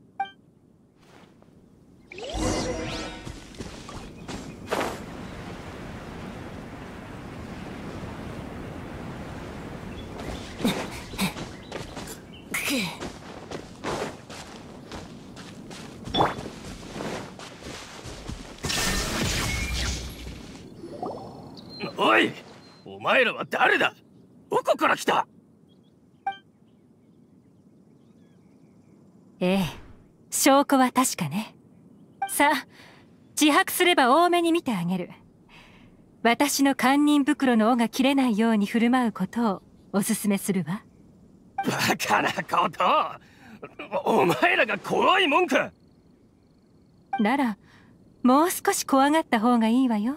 おい、お前らは誰だ？どこから来た？ ええ、証拠は確かね。さあ、自白すれば多めに見てあげる。私の堪忍袋の尾が切れないように振る舞うことをおすすめするわ。 バカなこと！お前らが怖いもんか！ なら、 もう少し怖がった方がいいわよ。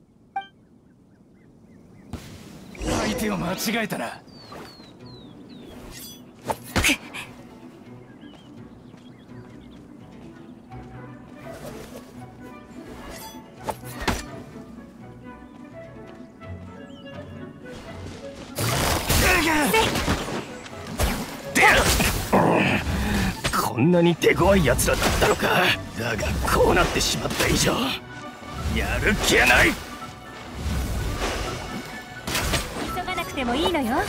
相手を間違えたな。こんなに手強い奴らだったのか。だがこうなってしまった以上やる気はない。 急がなくてもいいのよ。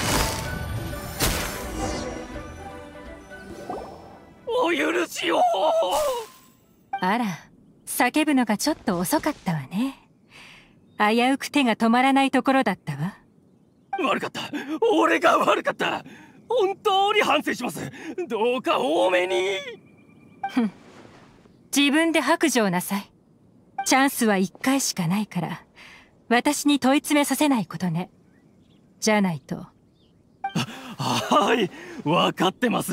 お許しを。 あら、叫ぶのがちょっと遅かったわね。危うく手が止まらないところだったわ。 悪かった。俺が悪かった。本当に反省します。どうか多めに。 ふん、自分で白状なさい。チャンスはいっかいしかないから私に問い詰めさせないことね。じゃないと。 はい、分かってます。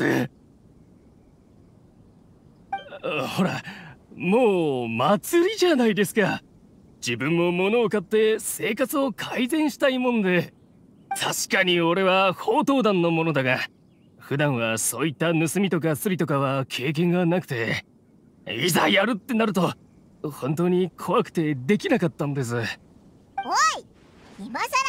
ほら、もう祭りじゃないですか。自分も物を買って生活を改善したいもんで。確かに俺は宝刀団のものだが、普段はそういった盗みとかスリとかは経験がなくて、いざやるってなると本当に怖くてできなかったんです。おい、 今さ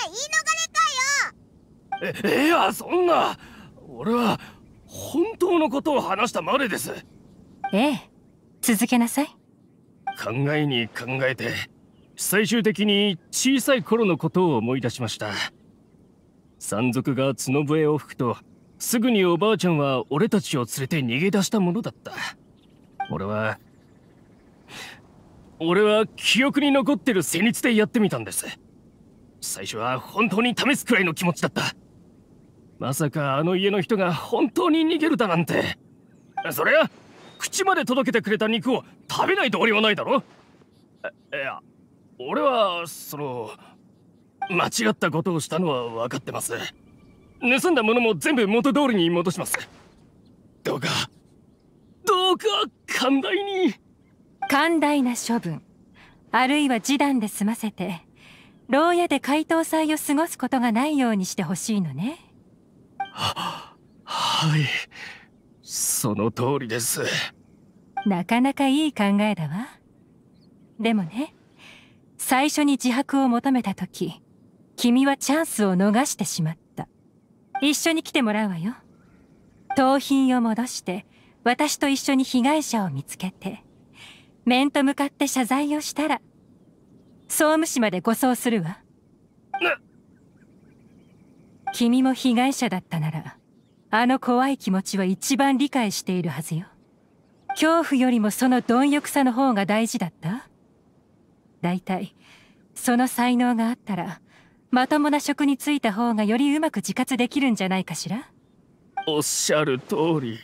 ら言い逃れかよ。 え、いや、そんな。俺は本当のことを話したまでです。 ええ、続けなさい。 考えに考えて最終的に小さい頃のことを思い出しました。山賊が角笛を吹くとすぐにおばあちゃんは俺たちを連れて逃げ出したものだった。俺は俺は記憶に残ってる旋律でやってみたんです。最初は本当に試すくらいの気持ちだった。まさかあの家の人が本当に逃げるだなんて。そりゃ口まで届けてくれた肉を食べない道理はないだろ。いや、俺はその間違ったことをしたのは分かってます。盗んだものも全部元通りに戻します。どうかどうか寛大に。 寛大な処分、あるいは示談で済ませて牢屋で解凍祭を過ごすことがないようにしてほしいのね。 は、はい、その通りです。 なかなかいい考えだわ。でもね、最初に自白を求めた時君はチャンスを逃してしまった。一緒に来てもらうわよ。盗品を戻して私と一緒に被害者を見つけて面と向かって謝罪をしたら総務士まで護送するわ。君も被害者だったならあの怖い気持ちは一番理解しているはずよ。恐怖よりもその貪欲さの方が大事だった。だいたいその才能があったらまともな職に就いた方がよりうまく自活できるんじゃないかしら。 おっしゃる通り。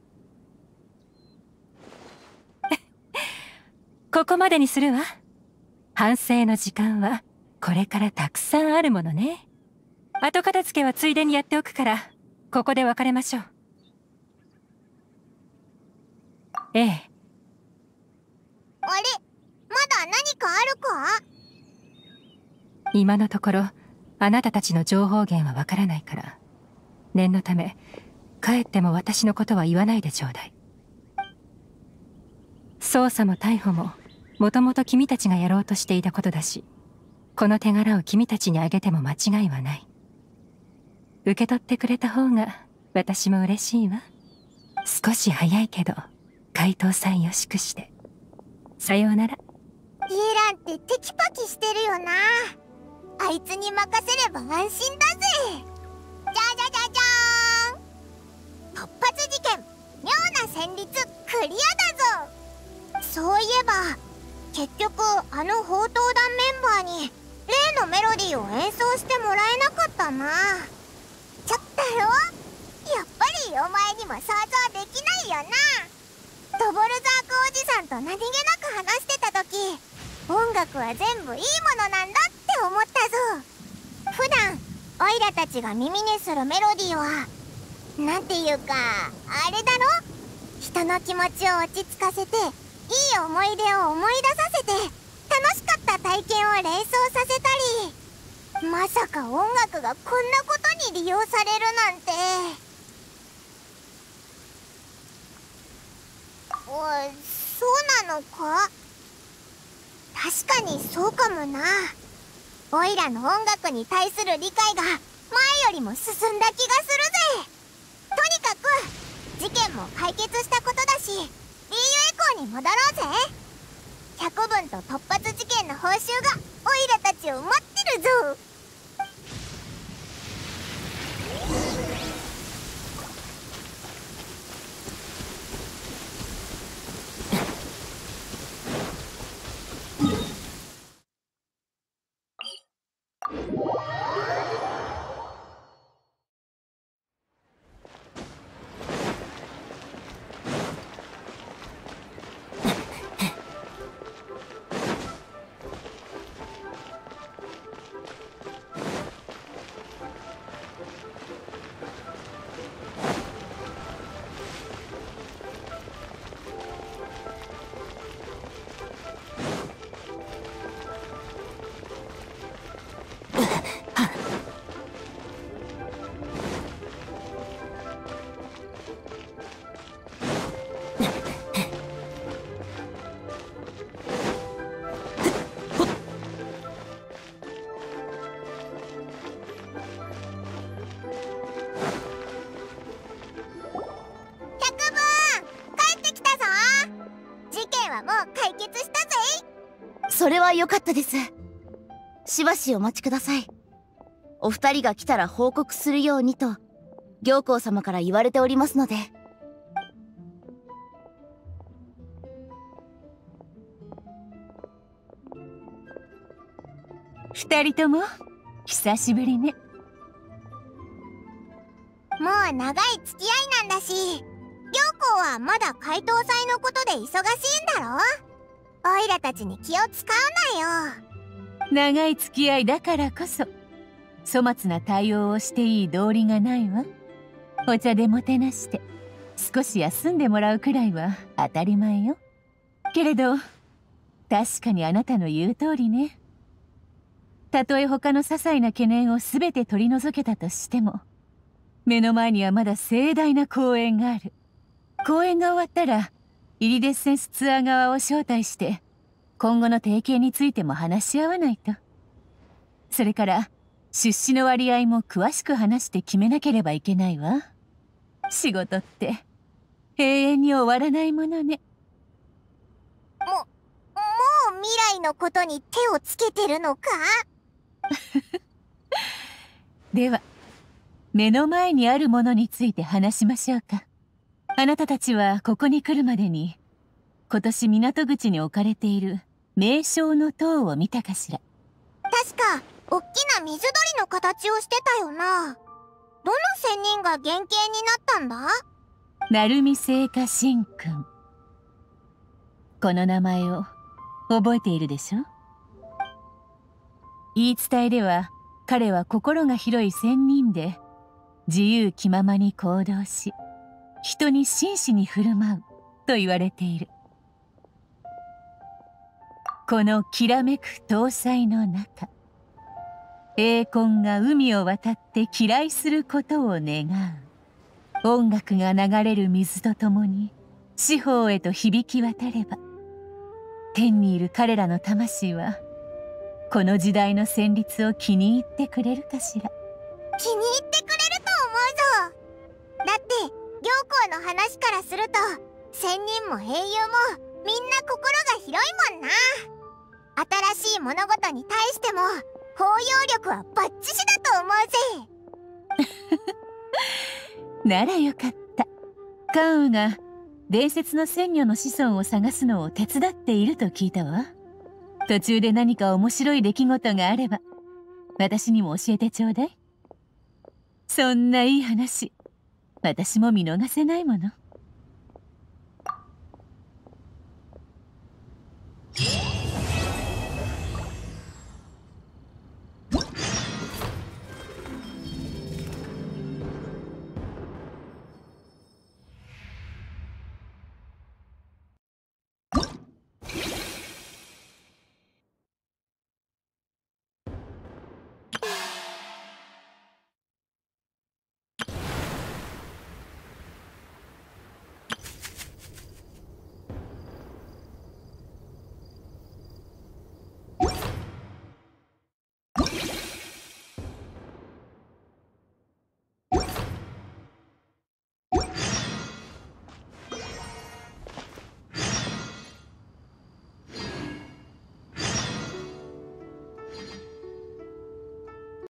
ここまでにするわ。反省の時間はこれからたくさんあるものね。後片付けはついでにやっておくからここで別れましょう。ええ。 あれ、まだ何かあるか？ 今のところあなたたちの情報源はわからないから念のため帰っても私のことは言わないでちょうだい。捜査も逮捕ももともと君たちがやろうとしていたことだし、この手柄を君たちにあげても間違いはない。受け取ってくれた方が私も嬉しいわ。少し早いけど解凍祭を祝してさようなら。 イエランってテキパキしてるよな。あいつに任せれば安心だぜ。じゃじゃじゃじゃーん、突発事件、妙な旋律クリアだぞ。そういえば結局あの宝刀団メンバーに例のメロディーを演奏してもらえなかったな。ちょっとろ、やっぱりお前にも想像できないよな。ドボルザークおじさんと何気なく話してた時、音楽は全部いいものなんだって思ったぞ。普段オイラたちが耳にするメロディーはなんていうかあれだろ、人の気持ちを落ち着かせてい思い出を思い出させて楽しかった体験を連想させたり、まさか音楽がこんなことに利用されるなんて。おそうなのか。確かにそうかもな。オイラの音楽に対する理解が前よりも進んだ気がするぜ。とにかく事件も解決したことだし、リーユエコーに戻ろうぜ。百分と突発事件の報酬がオイラたちを待ってるぞ。 それは良かったです。しばしお待ちください。お二人が来たら報告するようにと行幸様から言われておりますので。 二人とも久しぶりね。 もう長い付き合いなんだし、行幸はまだ怪盗祭のことで忙しいんだろ。オイラたちに気を使うなよ。 長い付き合いだからこそ粗末な対応をしていい道理がないわ。お茶でもてなして少し休んでもらうくらいは当たり前よ。けれど確かにあなたの言う通りね。たとえ他の些細な懸念を全て取り除けたとしても、目の前にはまだ盛大な公演がある。公演が終わったらイリデッセンスツアー側を招待して今後の提携についても話し合わないと。それから出資の割合も詳しく話して決めなければいけないわ。仕事って永遠に終わらないものね。 も、もう未来のことに手をつけてるのか？ では目の前にあるものについて話しましょうか。あなたたちはここに来るまでに今年港口に置かれている名称の塔を見たかしら。 確かおっきな水鳥の形をしてたよな。どの仙人が原型になったんだ？ 鳴海星華神君。この名前を覚えているでしょ？言い伝えでは彼は心が広い仙人で自由気ままに行動し人に真摯に振る舞うと言われている。このきらめく塔祭の中、栄魂が海を渡って飛来することを願う。音楽が流れる水とともに四方へと響き渡れば、天にいる彼らの魂はこの時代の旋律を気に入ってくれるかしら。 気に入ってくれると思うぞ。だって行幸の話からすると仙人も英雄もみんな心が広いもんな。新しい物事に対しても包容力はバッチシだと思うぜ。 ならよかった。関羽が伝説の仙女の子孫を探すのを手伝っていると聞いたわ。途中で何か面白い出来事があれば私にも教えてちょうだい。そんないい話私も見逃せないもの。